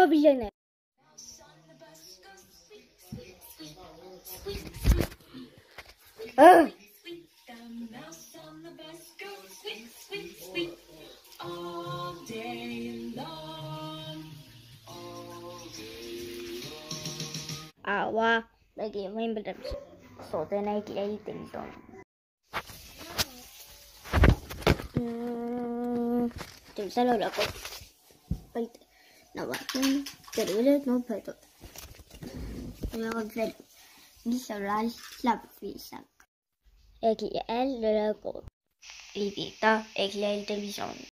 viene. Agua, de que voy a inventar sostener que hay televisión. Televisor lo loco. No va, televisor no puedo. Luego celular la pizza. XL lo loco. Y dicta XL televisión.